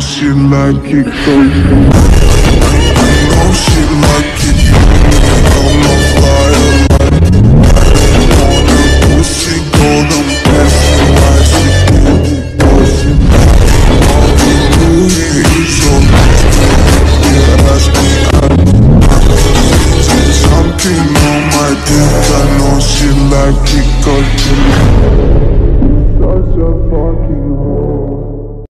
she like it cause I know she like it. I'm on fire like all the pussy golden passion. Why she can't be pushing? All the movie is so yeah, ask me something on my dick. I know she like it cause such a fucking